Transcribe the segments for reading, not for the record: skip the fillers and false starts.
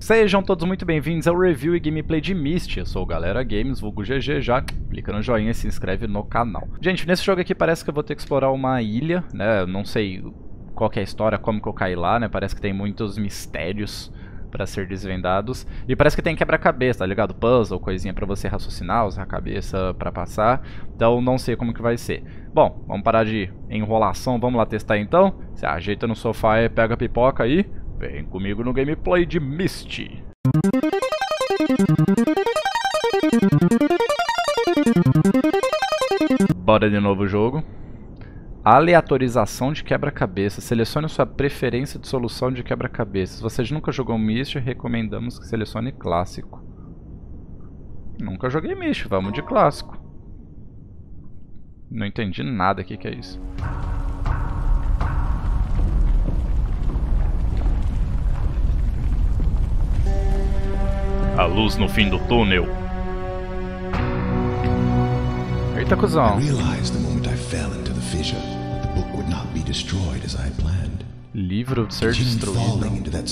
Sejam todos muito bem-vindos ao review e gameplay de Myst. Eu sou o Galera Games, vulgo GG, já clica no joinha e se inscreve no canal. Gente, nesse jogo aqui parece que eu vou ter que explorar uma ilha, né? Eu não sei qual que é a história, como que eu caí lá, né? Parece que tem muitos mistérios pra ser desvendados. E parece que tem quebra-cabeça, tá ligado? Puzzle, coisinha pra você raciocinar, usar a cabeça pra passar. Então não sei como que vai ser. Bom, vamos parar de enrolação, vamos lá testar então. Você ajeita no sofá e pega a pipoca aí. Vem comigo no gameplay de Myst. Bora de novo o jogo. Aleatorização de quebra-cabeça. Selecione sua preferência de solução de quebra-cabeça. Se você nunca jogou Myst, recomendamos que selecione clássico. Nunca joguei Myst, vamos de clássico. Não entendi nada, o que é isso? A luz no fim do túnel. Eita, cuzão. Livro ser destruído.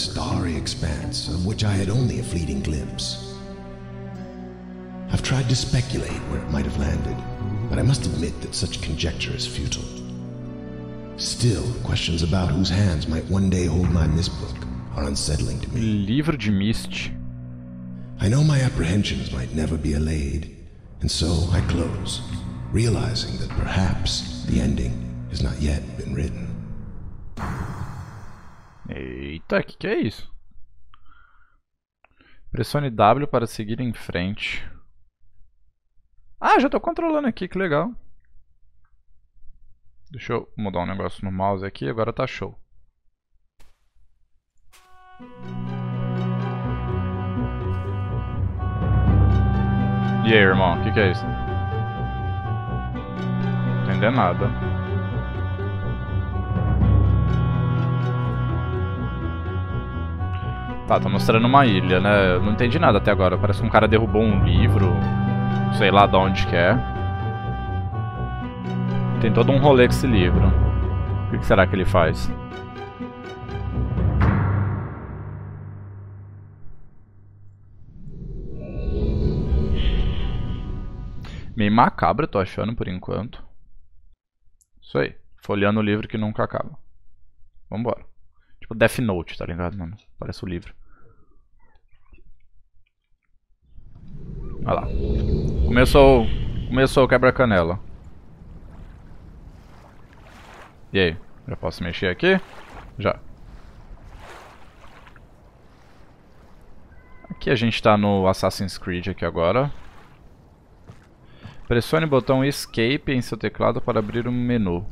I've tried to speculate where it might have landed, but I must admit that such conjecture is futile. Still, questions about whose hands might one day hold my Mistbook are unsettling to me. Livro de Myst. I know my apprehensions might never be allayed, and so I close, realizing that perhaps the ending has not yet been written. Eita, que é isso? Pressione W para seguir em frente. Ah, já tô controlando aqui, que legal. Deixa eu mudar um negócio no mouse aqui, agora tá show. E aí, irmão, o que é isso? Não entendendo nada. Tá mostrando uma ilha, né? Eu não entendi nada até agora. Parece que um cara derrubou um livro. Sei lá de onde que é. Tem todo um rolê com esse livro. O que será que ele faz? Meio macabro, eu tô achando por enquanto. Isso aí. Folheando o livro que nunca acaba. Vambora. Tipo Death Note, tá ligado, mano? Parece o livro. Olha lá. Começou o quebra-canela. E aí? Já posso mexer aqui? Já. Aqui a gente tá no Assassin's Creed aqui agora. Pressione o botão Escape em seu teclado para abrir um menu.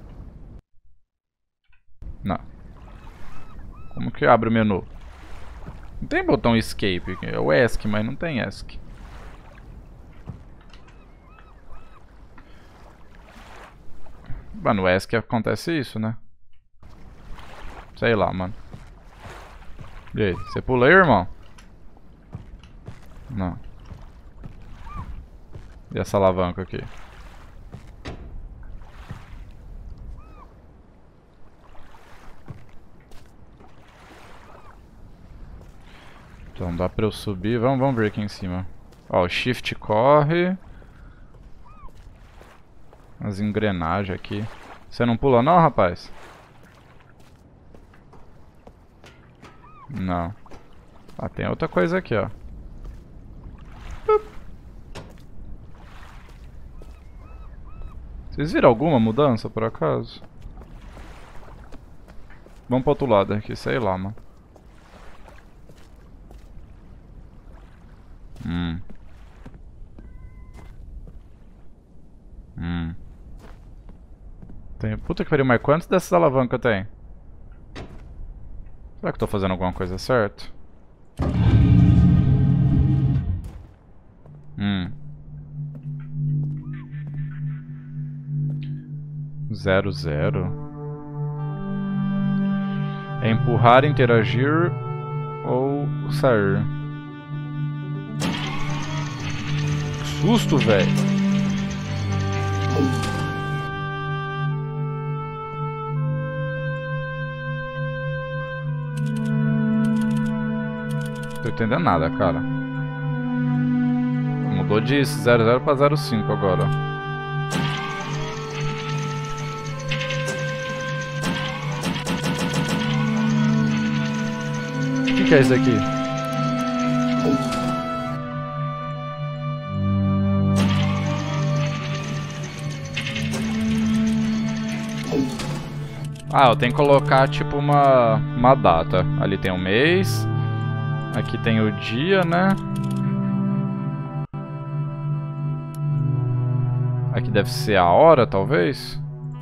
Não. Como que abre o menu? Não tem botão Escape. É o ESC, mas não tem ESC. Mano, no ESC acontece isso, né? Sei lá, mano. E aí? Você pula aí, irmão? Não. E essa alavanca aqui? Então dá pra eu subir. Vamos ver aqui em cima. Ó, o shift corre. As engrenagens aqui. Você não pula não, rapaz? Não. Ah, tem outra coisa aqui, ó. Vocês viram alguma mudança, por acaso? Vamos pro outro lado aqui, sei lá, mano. Tem... Puta que pariu, mas quantas dessas alavancas tem? Será que eu tô fazendo alguma coisa certa? 00. É empurrar, interagir ou sair. Que susto, velho. Tô entendendo nada, cara. Mudou de 00 pra 05 agora. O que é isso aqui? Ah, eu tenho que colocar tipo uma data. Ali tem o mês. Aqui tem o dia, né? Aqui deve ser a hora, talvez.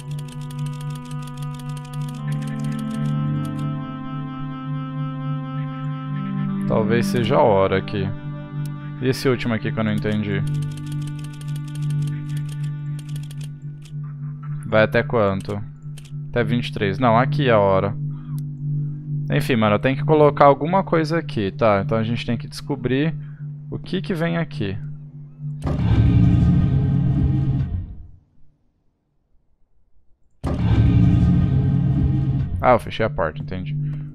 Talvez seja a hora aqui. E esse último aqui que eu não entendi? Vai até quanto? Até 23. Não, aqui é a hora. Enfim, mano, eu tenho que colocar alguma coisa aqui, tá? Então a gente tem que descobrir o que que vem aqui. Ah, eu fechei a porta, entendi.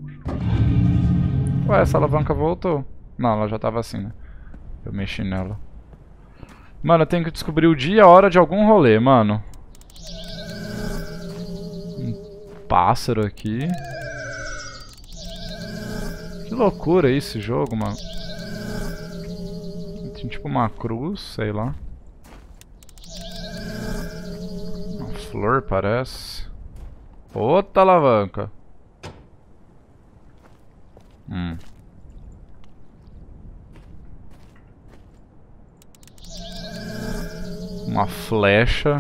Ué, essa alavanca voltou. Não, ela já tava assim, né? Eu mexi nela. Mano, eu tenho que descobrir o dia e a hora de algum rolê, mano. Um pássaro aqui. Que loucura esse jogo, mano. Tem tipo uma cruz, sei lá. Uma flor, parece. Outra alavanca. Uma flecha.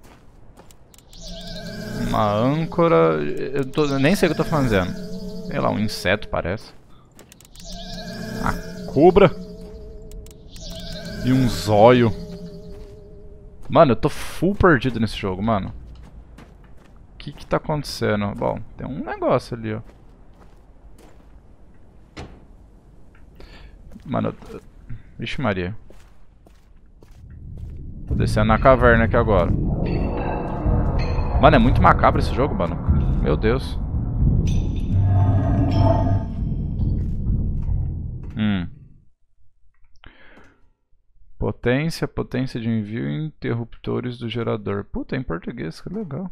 Uma âncora. Eu nem sei o que eu tô fazendo. Sei lá, um inseto parece. A cobra. E um zóio. Mano, eu tô full perdido nesse jogo, mano. O que tá acontecendo? Bom, tem um negócio ali, ó. Mano, vixe Maria. Tô descendo na caverna aqui agora. Mano, é muito macabro esse jogo, mano. Meu Deus. Potência de envio e interruptores do gerador. Puta, é em português, que legal.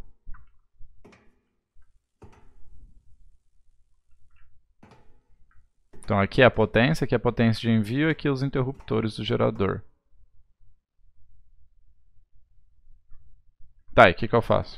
Então aqui é a potência de envio e aqui os interruptores do gerador. Tá, e o que eu faço?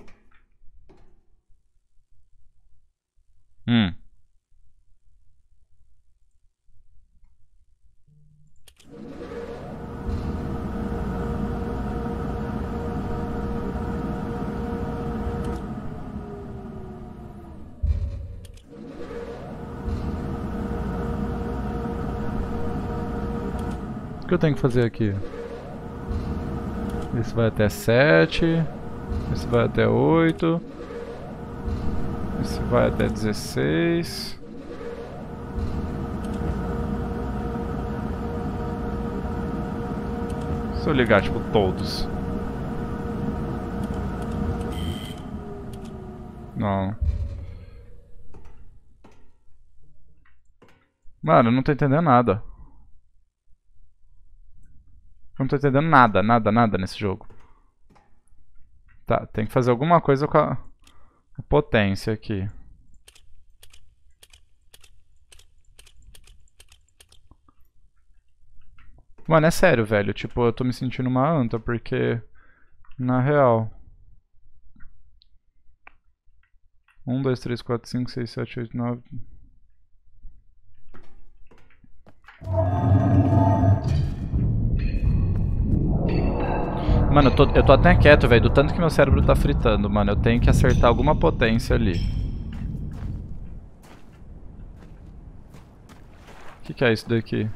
O que eu tenho que fazer aqui? Esse vai até 7. Esse vai até 8. Esse vai até 16. Se eu ligar, tipo, todos. Não. Mano, eu não tô entendendo nada. Eu não tô entendendo nada nesse jogo. Tá, tem que fazer alguma coisa com a potência aqui. Mano, é sério, velho. Tipo, eu tô me sentindo uma anta, porque... Na real... 1, 2, 3, 4, 5, 6, 7, 8, 9... Mano, eu tô até quieto, velho, do tanto que meu cérebro tá fritando, mano. Eu tenho que acertar alguma potência ali. O que é isso daqui?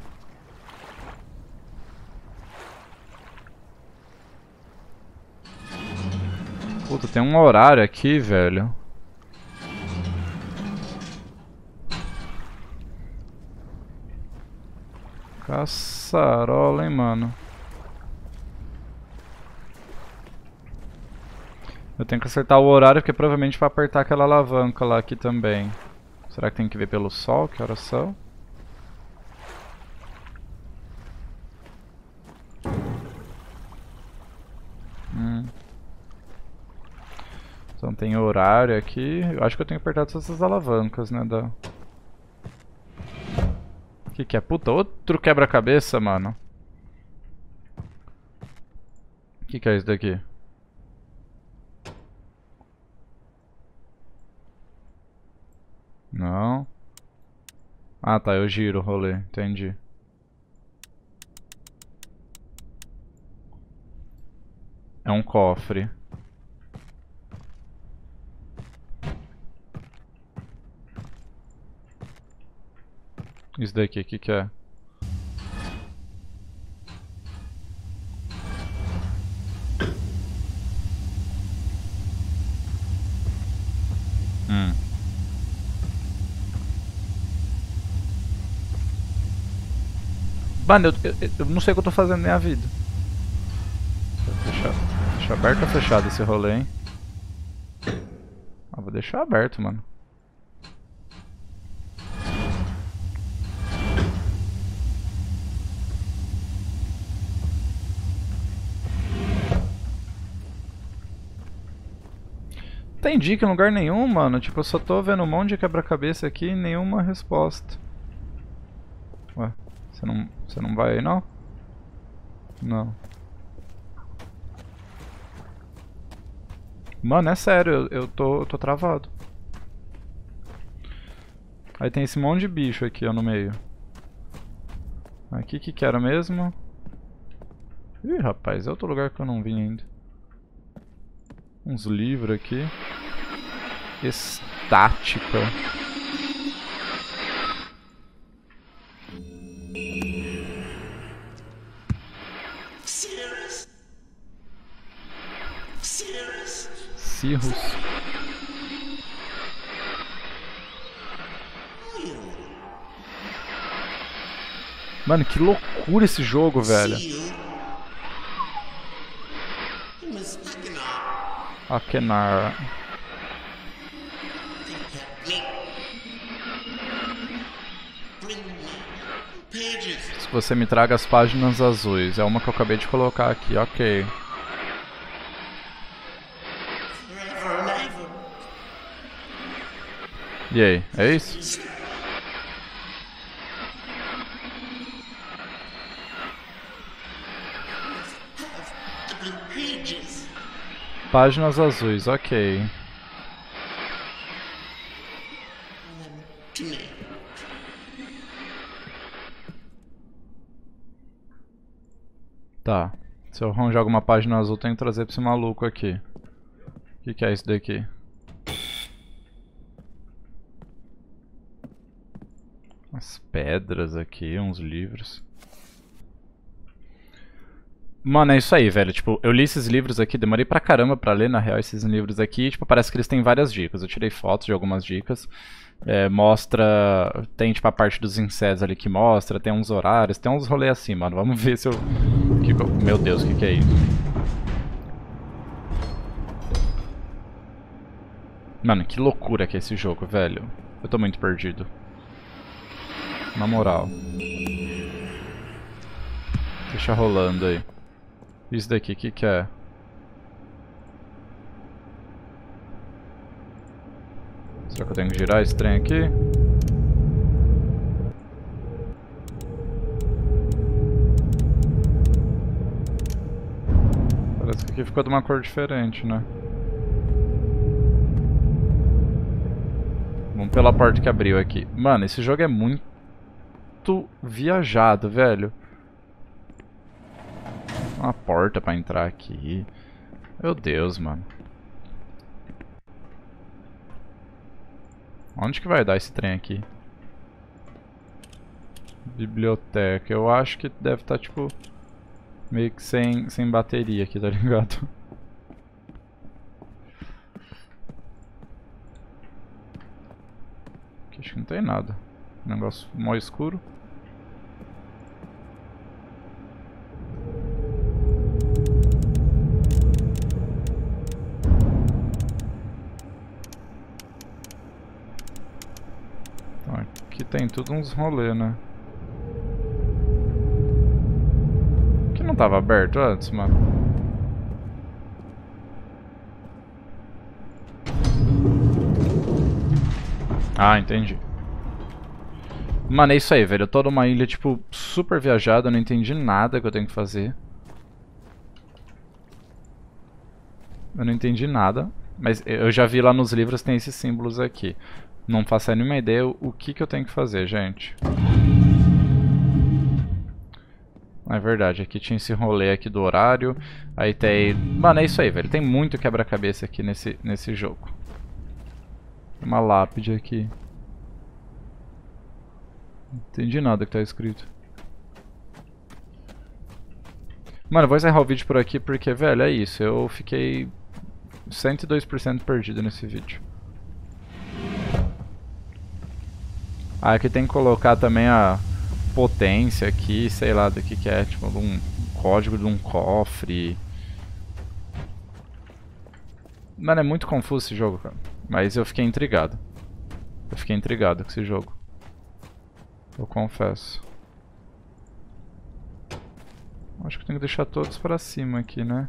Puta, tem um horário aqui, velho. Caçarola, hein, mano. Eu tenho que acertar o horário, porque provavelmente vai apertar aquela alavanca lá aqui também. Será que tem que ver pelo sol? Que horas são? Tem horário aqui. Eu acho que eu tenho que apertar todas essas alavancas, né? O que é? Puta, outro quebra-cabeça, mano. O que é isso daqui? Não. Ah, tá, eu giro o rolê, entendi. É um cofre. Isso daqui, o que é? Mano, eu não sei o que eu tô fazendo na minha vida. Deixa aberto ou fechado esse rolê, hein? Ah, vou deixar aberto, mano. Tem dica em lugar nenhum, mano. Tipo, eu só tô vendo um monte de quebra-cabeça aqui e nenhuma resposta. Ué, você não vai aí, não? Não. Mano, é sério, eu tô travado. Aí tem esse monte de bicho aqui, ó, no meio. Aqui, que era mesmo? Ih, rapaz, é outro lugar que eu não vim ainda. Uns livros aqui. Estática. Cirrus. Mano, que loucura esse jogo, velho. Akenar. Se você me traga as páginas azuis. É uma que eu acabei de colocar aqui, ok. E aí, é isso? Páginas azuis, ok. Tá. Se eu arranjar alguma página azul, tenho que trazer pra esse maluco aqui. O que é isso daqui? Umas pedras aqui, uns livros. Mano, é isso aí, velho. Tipo, eu li esses livros aqui, demorei pra caramba pra ler, na real, esses livros aqui. Tipo, parece que eles têm várias dicas. Eu tirei fotos de algumas dicas. Mostra... Tem, tipo, a parte dos insetos ali que mostra. Tem uns horários, tem uns rolês assim, mano. Vamos ver se eu... Meu Deus, o que é isso? Mano, que loucura que é esse jogo, velho. Eu tô muito perdido. Na moral. Deixa rolando aí. Isso daqui, o que é? Será que eu tenho que girar esse trem aqui? Parece que aqui ficou de uma cor diferente, né? Vamos pela porta que abriu aqui. Mano, esse jogo é muito viajado, velho. Uma porta pra entrar aqui. Meu Deus, mano. Onde que vai dar esse trem aqui? Biblioteca. Eu acho que deve estar, tipo, meio que sem bateria aqui, tá ligado? Aqui acho que não tem nada. Negócio mó escuro. Aqui tem tudo uns rolê, né? Aqui não tava aberto antes, mano. Ah, entendi. Mano, é isso aí, velho. Eu tô numa ilha, tipo, super viajada. Eu não entendi nada que eu tenho que fazer. Eu não entendi nada. Mas eu já vi lá nos livros, tem esses símbolos aqui. Não faço a mínima ideia o que eu tenho que fazer, gente. É verdade, aqui tinha esse rolê aqui do horário. Aí tem... Mano, é isso aí, velho. Tem muito quebra-cabeça aqui nesse jogo. Tem uma lápide aqui. Não entendi nada que tá escrito. Mano, eu vou encerrar o vídeo por aqui porque, velho, é isso. Eu fiquei 102% perdido nesse vídeo. Ah, aqui tem que colocar também a potência aqui, sei lá do que é, tipo um código de um cofre. Mano, é muito confuso esse jogo, cara. Mas eu fiquei intrigado. Eu fiquei intrigado com esse jogo. Eu confesso. Acho que tem que deixar todos pra cima aqui, né?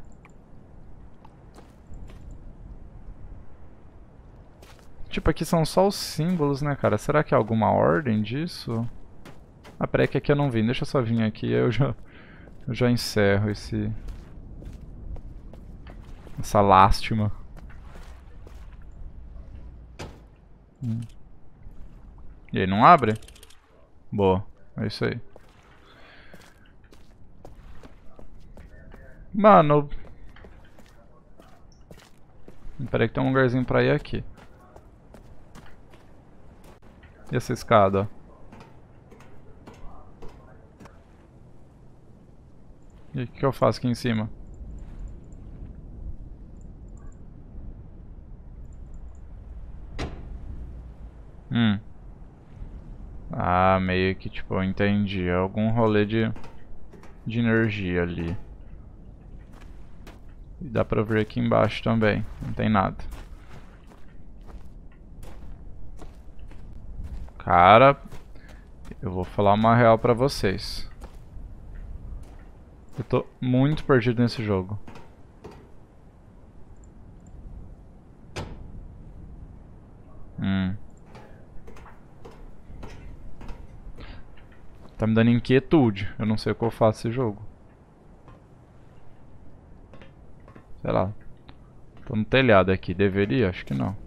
Tipo, aqui são só os símbolos, né, cara? Será que há alguma ordem disso? Ah, peraí que aqui eu não vim. Deixa eu só vir aqui e eu já encerro essa lástima. E aí, não abre? Boa, é isso aí. Mano... Peraí que tem um lugarzinho pra ir aqui. E essa escada? E o que eu faço aqui em cima? Ah, meio que tipo, eu entendi. É algum rolê de energia ali. E dá pra ver aqui embaixo também. Não tem nada. Cara, eu vou falar uma real pra vocês. Eu tô muito perdido nesse jogo. Tá me dando inquietude. Eu não sei o que eu faço nesse jogo. Sei lá. Tô no telhado aqui. Deveria? Acho que não.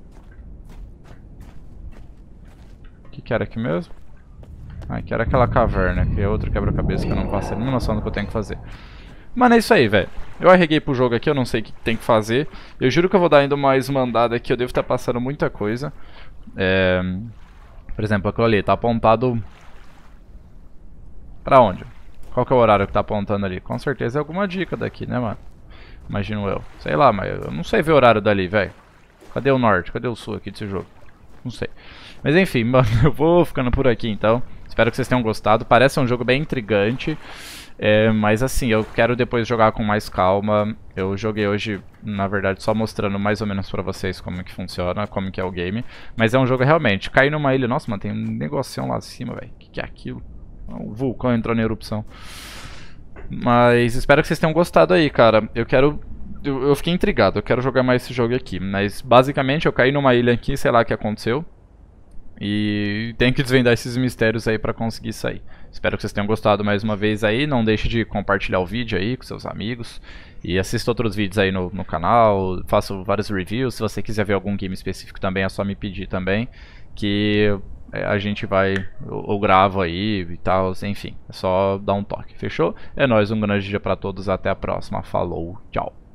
O que era aqui mesmo? Ah, que era aquela caverna. Que é outro quebra-cabeça que eu não faço a mínima noção do que eu tenho que fazer. Mano, é isso aí, velho. Eu arreguei pro jogo aqui. Eu não sei o que tem que fazer. Eu juro que eu vou dar ainda mais uma andada aqui. Eu devo estar passando muita coisa. Por exemplo, aquilo ali. Tá apontado... Pra onde? Qual que é o horário que tá apontando ali? Com certeza é alguma dica daqui, né, mano? Imagino eu. Sei lá, mas eu não sei ver o horário dali, velho. Cadê o norte? Cadê o sul aqui desse jogo? Não sei. Mas enfim, mano, eu vou ficando por aqui então. Espero que vocês tenham gostado. Parece um jogo bem intrigante. Mas assim, eu quero depois jogar com mais calma. Eu joguei hoje, na verdade, só mostrando mais ou menos pra vocês como que funciona, como que é o game. Mas é um jogo realmente. Cair numa ilha... Nossa, mano, tem um negocinho lá em cima, velho. O que é aquilo? O vulcão entrou na erupção. Mas espero que vocês tenham gostado aí, cara. Eu fiquei intrigado, eu quero jogar mais esse jogo aqui. Mas basicamente eu caí numa ilha aqui, sei lá o que aconteceu. E tenho que desvendar esses mistérios aí pra conseguir sair. Espero que vocês tenham gostado mais uma vez aí. Não deixe de compartilhar o vídeo aí com seus amigos. E assista outros vídeos aí no canal. Faço vários reviews. Se você quiser ver algum game específico também, é só me pedir também. Que a gente vai, eu gravo aí e tal, enfim. É só dar um toque, fechou? É nóis, um grande dia pra todos. Até a próxima. Falou, tchau.